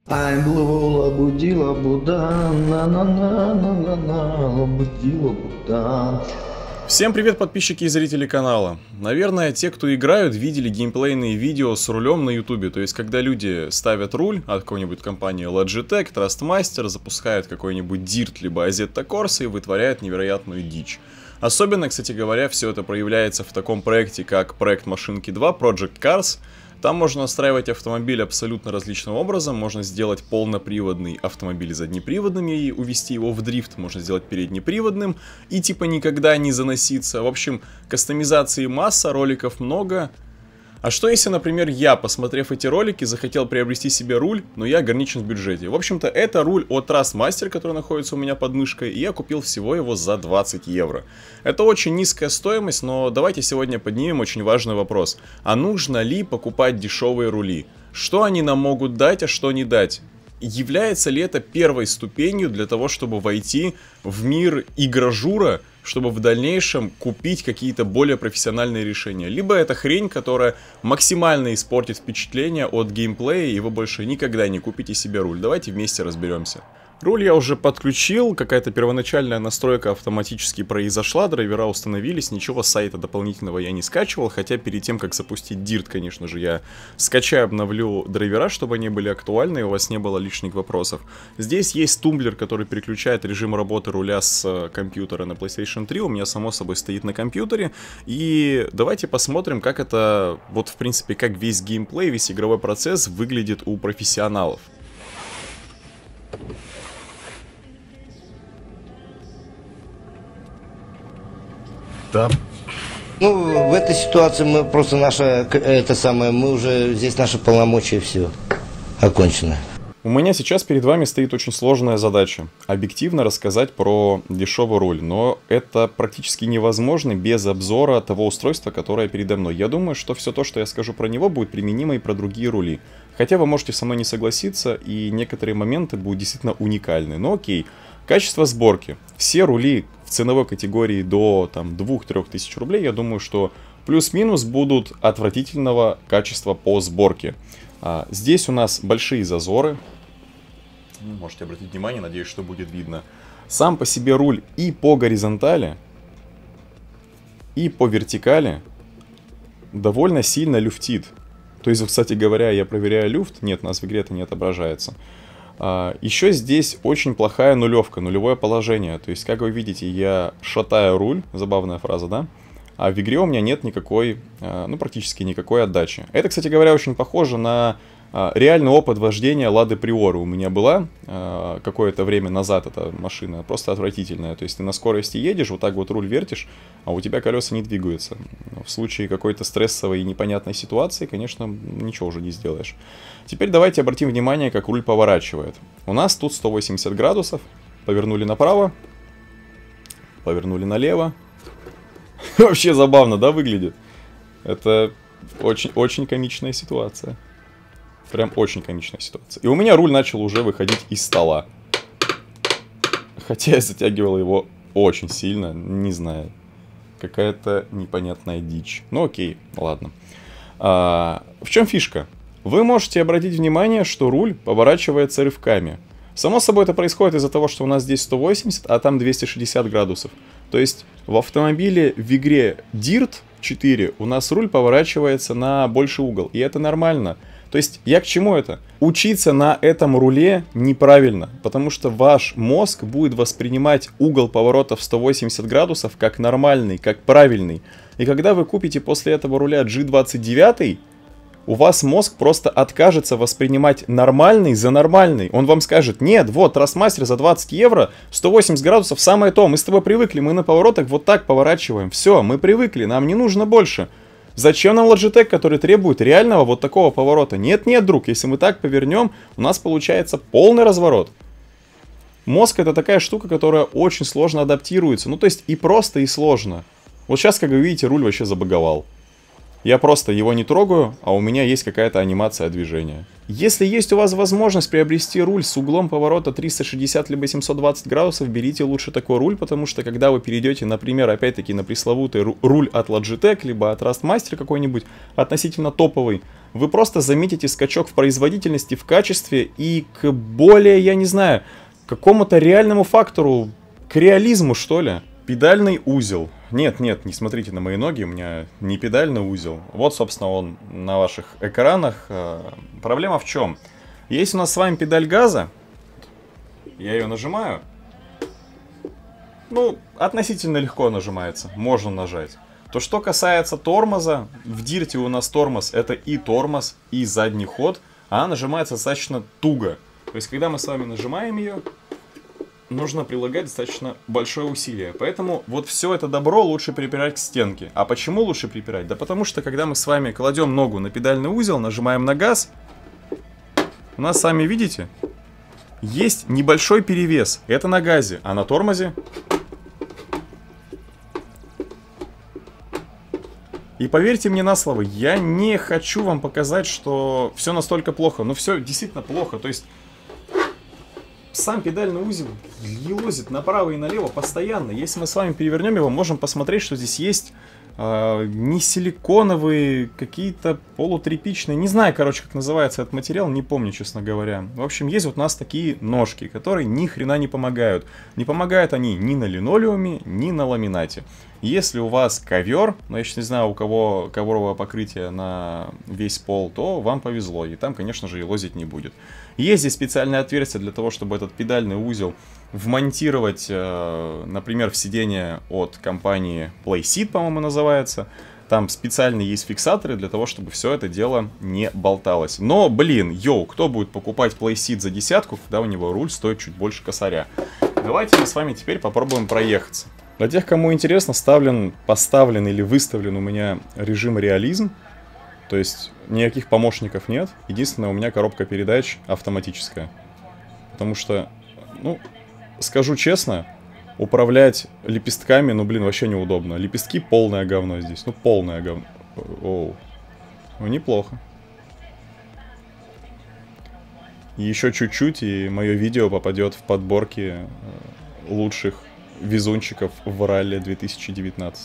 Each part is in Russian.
Ай, будила Буда, на будила Буда. Всем привет, подписчики и зрители канала. Наверное, те, кто играют, видели геймплейные видео с рулем на ютубе. То есть, когда люди ставят руль от какой-нибудь компании Logitech, Trustmaster, запускают какой-нибудь Dirt либо Assetto Corsa и вытворяют невероятную дичь. Особенно, кстати говоря, все это проявляется в таком проекте, как проект Машинки 2, Project Cars. Там можно настраивать автомобиль абсолютно различным образом. Можно сделать полноприводный автомобиль заднеприводным и увести его в дрифт. Можно сделать переднеприводным и типа никогда не заноситься. В общем, кастомизации масса, роликов много. А что если, например, я, посмотрев эти ролики, захотел приобрести себе руль, но я ограничен в бюджете? В общем-то, это руль от Trustmaster, который находится у меня под мышкой, и я купил всего его за 20 евро. Это очень низкая стоимость, но давайте сегодня поднимем очень важный вопрос. А нужно ли покупать дешевые рули? Что они нам могут дать, а что не дать? Является ли это первой ступенью для того, чтобы войти в мир игражура, чтобы в дальнейшем купить какие-то более профессиональные решения? Либо это хрень, которая максимально испортит впечатление от геймплея, и вы больше никогда не купите себе руль. Давайте вместе разберемся. Руль я уже подключил, какая-то первоначальная настройка автоматически произошла, драйвера установились, ничего с сайта дополнительного я не скачивал, хотя перед тем, как запустить Dirt, конечно же, я скачаю, обновлю драйвера, чтобы они были актуальны и у вас не было лишних вопросов. Здесь есть тумблер, который переключает режим работы руля с компьютера на PlayStation 3, у меня само собой стоит на компьютере, и давайте посмотрим, как это, вот в принципе, как весь геймплей, весь игровой процесс выглядит у профессионалов. Да. Ну, в этой ситуации мы просто мы уже здесь наши полномочия все окончено. У меня сейчас перед вами стоит очень сложная задача. Объективно рассказать про дешевый руль, но это практически невозможно без обзора того устройства, которое передо мной. Я думаю, что все то, что я скажу про него, будет применимо и про другие рули. Хотя вы можете со мной не согласиться, и некоторые моменты будут действительно уникальны. Но окей. Качество сборки. Все рули в ценовой категории до 2-3 тысяч рублей, я думаю, что плюс-минус будут отвратительного качества по сборке. Здесь у нас большие зазоры. Можете обратить внимание, надеюсь, что будет видно. Сам по себе руль и по горизонтали, и по вертикали довольно сильно люфтит. То есть, кстати говоря, я проверяю люфт. Нет, у нас в игре это не отображается. Еще здесь очень плохая нулевка, нулевое положение. То есть, как вы видите, я шатаю руль, забавная фраза, да? А в игре у меня нет никакой, ну практически никакой отдачи. Это, кстати говоря, очень похоже на реальный опыт вождения Лады Приоры. У меня была какое-то время назад эта машина, просто отвратительная. То есть ты на скорости едешь, вот так вот руль вертишь, а у тебя колеса не двигаются. В случае какой-то стрессовой и непонятной ситуации, конечно, ничего уже не сделаешь. Теперь давайте обратим внимание, как руль поворачивает. У нас тут 180 градусов. Повернули направо, повернули налево. Вообще забавно, да, выглядит? Это очень комичная ситуация. Прям очень комичная ситуация. И у меня руль начал уже выходить из стола. Хотя я затягивал его очень сильно, не знаю. Какая-то непонятная дичь. Ну окей, ладно. В чем фишка? Вы можете обратить внимание, что руль поворачивается рывками. Само собой это происходит из-за того, что у нас здесь 180, а там 260 градусов. То есть в автомобиле в игре Dirt 4 у нас руль поворачивается на больший угол. И это нормально. То есть я к чему это? Учиться на этом руле неправильно. Потому что ваш мозг будет воспринимать угол поворота в 180 градусов как нормальный, как правильный. И когда вы купите после этого руля G29... у вас мозг просто откажется воспринимать нормальный за нормальный. Он вам скажет: нет, вот, Trustmaster за 20 евро, 180 градусов, самое то, мы с тобой привыкли, мы на поворотах вот так поворачиваем. Все, мы привыкли, нам не нужно больше. Зачем нам Logitech, который требует реального вот такого поворота? Нет, друг, если мы так повернем, у нас получается полный разворот. Мозг — это такая штука, которая очень сложно адаптируется. Ну, то есть и просто, и сложно. Вот сейчас, как вы видите, руль вообще забаговал. Я просто его не трогаю, а у меня есть какая-то анимация движения. Если есть у вас возможность приобрести руль с углом поворота 360 либо 720 градусов, берите лучше такой руль, потому что когда вы перейдете, например, опять-таки на пресловутый руль от Logitech, либо от Trustmaster какой-нибудь, относительно топовый, вы просто заметите скачок в производительности, в качестве и к более, я не знаю, какому-то реальному фактору, к реализму, что ли. Педальный узел. Нет, не смотрите на мои ноги, у меня не педальный узел. Вот, собственно, он на ваших экранах. Проблема в чем? Есть у нас с вами педаль газа. Я ее нажимаю. Ну, относительно легко нажимается. Можно нажать. То, что касается тормоза, в дирте у нас тормоз это и тормоз, и задний ход. А она нажимается достаточно туго. То есть, когда мы с вами нажимаем ее, нужно прилагать достаточно большое усилие. Поэтому вот все это добро лучше припирать к стенке. А почему лучше припирать? Да потому что, когда мы с вами кладем ногу на педальный узел, нажимаем на газ, у нас, сами видите, есть небольшой перевес. Это на газе, а на тормозе... И поверьте мне на слово, я не хочу вам показать, что все настолько плохо. Но все действительно плохо. То есть... Сам педальный узел елозит направо и налево постоянно. Если мы с вами перевернем его, можем посмотреть, что здесь есть не силиконовые, какие-то полутряпичные. Не знаю, короче, как называется этот материал, не помню, честно говоря. В общем, есть вот у нас такие ножки, которые ни хрена не помогают. Не помогают они ни на линолеуме, ни на ламинате. Если у вас ковер, но я сейчас не знаю, у кого ковровое покрытие на весь пол, то вам повезло, и там, конечно же, елозить не будет. Есть здесь специальное отверстие для того, чтобы этот педальный узел вмонтировать, например, в сиденье от компании PlaySeat, по-моему, называется. Там специальные есть фиксаторы для того, чтобы все это дело не болталось. Но, блин, кто будет покупать PlaySeat за десятку, когда у него руль стоит чуть больше косаря? Давайте мы с вами теперь попробуем проехаться. Для тех, кому интересно, поставлен или выставлен у меня режим реализм. То есть никаких помощников нет. Единственное, у меня коробка передач автоматическая. Потому что, ну, скажу честно, управлять лепестками, ну, блин, вообще неудобно. Лепестки полное говно здесь. Ну, полное говно. Оу. Ну, неплохо. И еще чуть-чуть, и мое видео попадет в подборки лучших везунчиков в ралли 2019.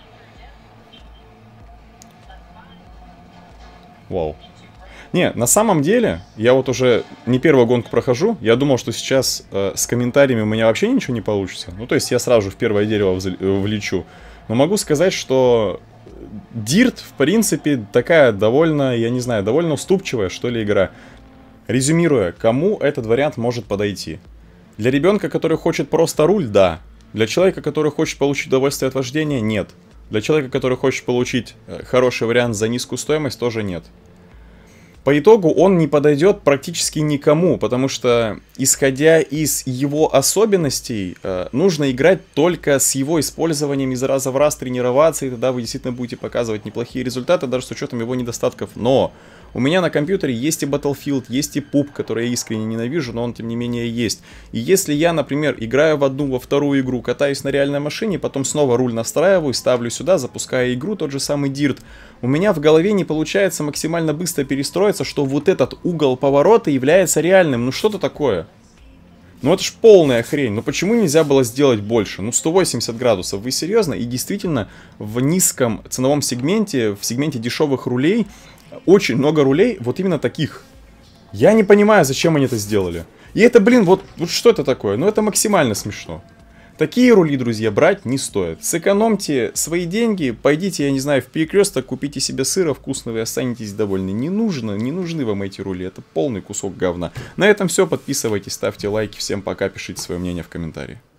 Вау. Не, на самом деле, я вот уже не первую гонку прохожу. Я думал, что сейчас с комментариями у меня вообще ничего не получится. Ну, то есть я сразу же в первое дерево влечу. Но могу сказать, что Dirt, в принципе, такая довольно, я не знаю, довольно уступчивая, что ли, игра. Резюмируя, кому этот вариант может подойти? Для ребенка, который хочет просто руль, да. Для человека, который хочет получить удовольствие от вождения, нет. Для человека, который хочет получить хороший вариант за низкую стоимость, тоже нет. По итогу он не подойдет практически никому, потому что, исходя из его особенностей, нужно играть только с его использованием из раза в раз, тренироваться, и тогда вы действительно будете показывать неплохие результаты, даже с учетом его недостатков. Но у меня на компьютере есть и Battlefield, есть и PUBG, который я искренне ненавижу, но он тем не менее есть. И если я, например, играю в одну, во вторую игру, катаюсь на реальной машине, потом снова руль настраиваю, ставлю сюда, запускаю игру, тот же самый Dirt, у меня в голове не получается максимально быстро перестроиться, что вот этот угол поворота является реальным. Ну что-то такое. Ну это ж полная хрень. Ну почему нельзя было сделать больше? Ну 180 градусов. Вы серьезно? И действительно в низком ценовом сегменте, в сегменте дешевых рулей, очень много рулей вот именно таких. Я не понимаю, зачем они это сделали. И это, блин, вот что это такое? Ну это максимально смешно. Такие рули, друзья, брать не стоит. Сэкономьте свои деньги, пойдите, я не знаю, в Перекресток, купите себе сыра вкусного и останетесь довольны. Не нужны вам эти рули, это полный кусок говна. На этом все, подписывайтесь, ставьте лайки, всем пока, пишите свое мнение в комментарии.